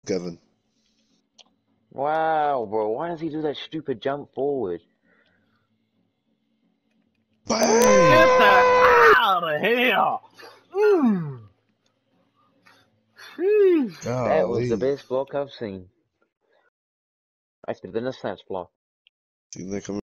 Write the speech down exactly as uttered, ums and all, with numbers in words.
Kevin. Wow, bro. Why does he do that stupid jump forward? Bang! Get that out of here! Mm. That was the Golly. best block I've seen. Actually, than a snatch block. See, they come